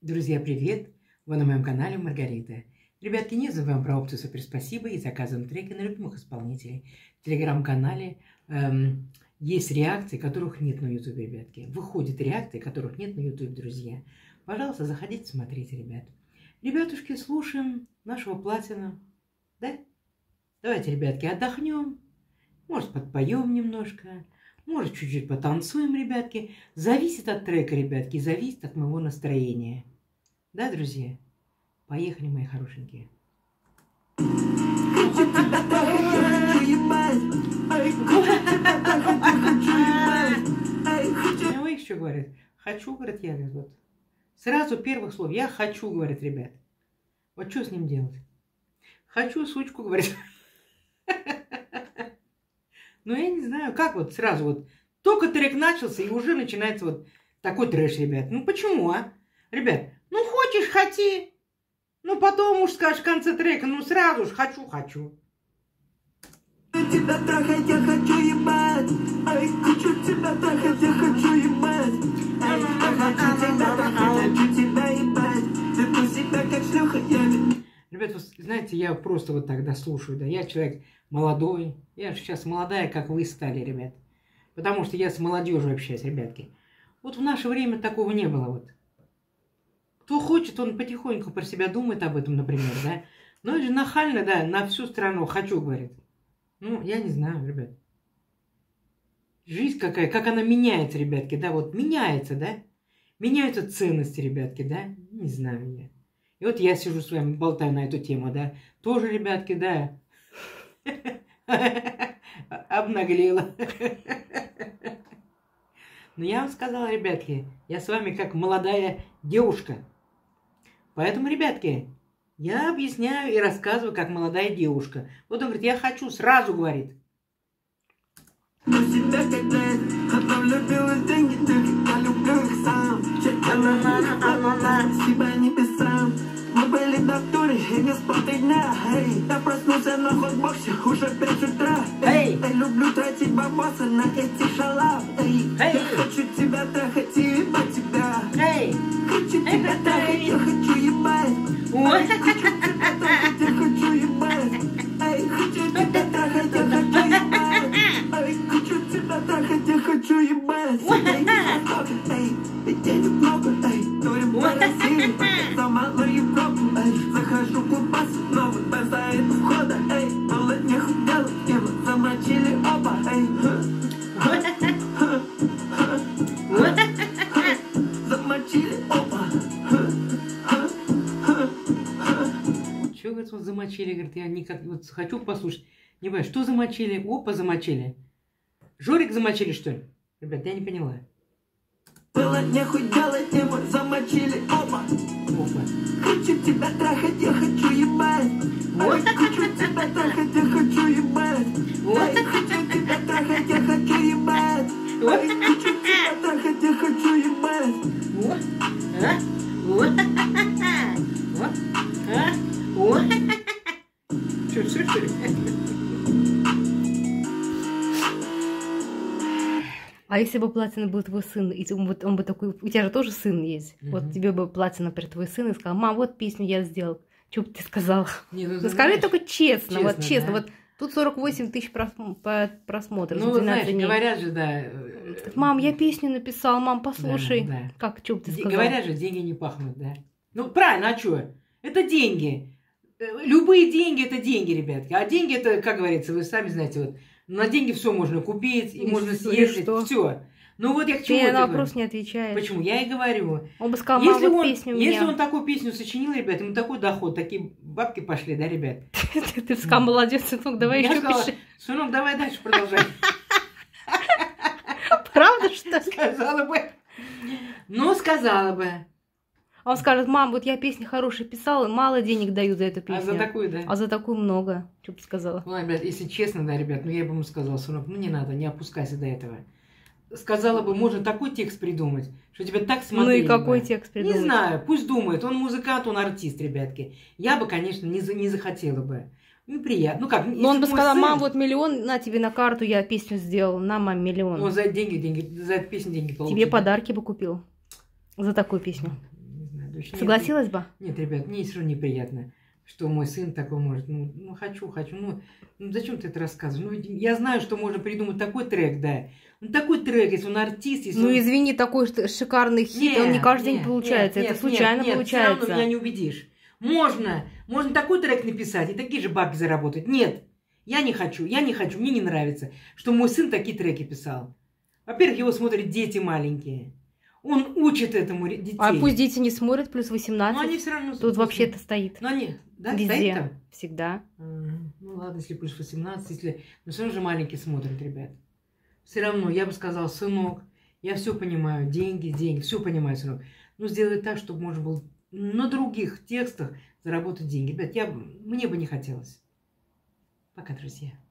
Друзья, привет! Вы на моем канале Маргарита. Ребятки, не забываем про опцию «Супер спасибо» и заказываем треки на любимых исполнителей. В телеграм-канале есть реакции, которых нет на YouTube, ребятки. Выходят реакции, которых нет на YouTube, друзья. Пожалуйста, заходите, смотрите, ребят. Ребятушки, слушаем нашего Платина. Да? Давайте, ребятки, отдохнем. Может, подпоем немножко. Может, чуть-чуть потанцуем, ребятки. Зависит от трека, ребятки, зависит от моего настроения. Да, друзья? Поехали, мои хорошенькие. Ну, их что говорят? Хочу, говорят, я, вот. Сразу первых слов. Я хочу, говорят, ребят. Вот что с ним делать? Хочу, сучку, говорит. Ну, я не знаю, как вот сразу вот. Только трек начался, и уже начинается вот такой трэш, ребят. Ну, почему, а? Ребят, ну, хочешь, хоти. Ну, потом уж скажешь в конце трека, ну, сразу ж хочу. Тебя трахать, я хочу ебать. Ай, хочу тебя трахать, я хочу ебать. Ай, я хочу тебя ебать. Веду себя как шлюха, я... Ребят, вы знаете, я просто вот тогда слушаю, да, я человек молодой, я же сейчас молодая, как вы стали, ребят. Потому что я с молодежью общаюсь, ребятки. Вот в наше время такого не было, вот. Кто хочет, он потихоньку про себя думает об этом, например, да. Но это же нахально, да, на всю страну хочу, говорит. Ну, я не знаю, ребят. Жизнь какая, как она меняется, ребятки, да, вот меняется, да. Меняются ценности, ребятки, да, не знаю я. И вот я сижу с вами, болтаю на эту тему, да. Тоже, ребятки, да. Обнаглела. Но я вам сказала, ребятки, я с вами как молодая девушка. Поэтому, ребятки, я объясняю и рассказываю, как молодая девушка. Вот он говорит, я хочу, сразу говорит. Для себя когда готовлю белые деньги, только я люблю их сам. Спасибо небесам. Мы были до туре и не спал 3 дня. Я проснулся на хот-боксе уже 5 утра. Я люблю тратить бабосы на эти шалав. Я хочу тебя трахать и ебать тебя. Хочу тебя трахать, я хочу ебать. Хочу тебя трахать, я хочу ебать. Хочу тебя трахать, я хочу ебать. Хочу тебя трахать, я хочу ебать. Денег много, турим по России. За малую Европу, захожу в клубас новый, без за это входа, было нехуй делать, его замочили оба, замочили оба. Чего, говорит, вот замочили, говорит, я никак, вот хочу послушать. Не понимаю, что замочили? Опа, замочили. Жорик замочили, что ли? Ребят, я не поняла. Было нехуй делать, его замочили оба. Хочу тебя трахать, я хочу ебать. Хочу тебя трахать, я хочу ебать. Хочу тебя трахать, я хочу ебать. Хочу тебя трахать, я хочу ебать. Что ли? А если бы Платина был твой сын, и он бы такой, у тебя же тоже сын есть, вот тебе бы Платина, например, твой сын, и сказал, мам, вот песню я сделал, что бы ты сказала? Не, ну, скажи только честно, вот честно, да? Вот тут 48 тысяч просмотров. Ну, знаешь, говорят же, да. Мам, я песню написал, мам, послушай. Да. Как, что бы ты сказала? Говорят же, деньги не пахнут, да. Ну, правильно, а что? Это деньги. Любые деньги – это деньги, ребятки. А деньги – это, как говорится, вы сами знаете, вот, на деньги все можно купить, и можно съездить, все. Ну вот я к чему ты это на вопрос говорю? Не отвечаешь. Почему? Я и говорю. Он бы сказал, мам, вот песню у меня. Если он такую песню сочинил, ребят, ему такой доход, такие бабки пошли, да, ребят? Ты сказал, молодец, сынок, давай еще пиши. Сынок, давай дальше продолжай. Правда, что? Сказала бы. Ну, сказала бы. А он скажет, мам, вот я песни хорошие писала, мало денег дают за эту песню. А за такую, да? А за такую много. Что бы ты сказала? Ну, ребят, если честно, да, ребят, ну я бы ему сказала, сынок, ну не надо, не опускайся до этого. Сказала бы, можно такой текст придумать, что тебя так смотрели. Ну и какой бы. текст придумать? Не знаю, пусть думает, он музыкант, он артист, ребятки. Я бы, конечно, не захотела бы. Неприятно. Ну как? Но он бы сказал, сын... мам, вот 1 000 000, на тебе на карту, я песню сделал, на, мам, 1 000 000. Ну, за деньги, за эту песню деньги получил. Тебе подарки бы купил за такую песню. Не знаю. следующий. Согласилась бы? Нет, ребят, мне все равно неприятно, что мой сын такой может. Ну хочу. Ну, зачем ты это рассказываешь? Ну, я знаю, что можно придумать такой трек, да. Ну, такой трек, если он артист, если Ну, он... извини, такой шикарный хит, он не каждый день получается. Это случайно получается. Все равно меня не убедишь. Можно такой трек написать и такие же бабки заработать. Нет, я не хочу, мне не нравится, что мой сын такие треки писал. Во-первых, его смотрят дети маленькие. Он учит этому детей. А пусть дети не смотрят, плюс 18. Но они все равно... Тут вообще-то стоит. Но они, да, везде. стоит там? Всегда. Ну ладно, если плюс 18, если... Но все равно же маленькие смотрят, ребят. Все равно, я бы сказала, сынок, я все понимаю, деньги, все понимаю, сынок. Но сделай так, чтобы можно было на других текстах заработать деньги. Ребят, мне бы не хотелось. Пока, друзья.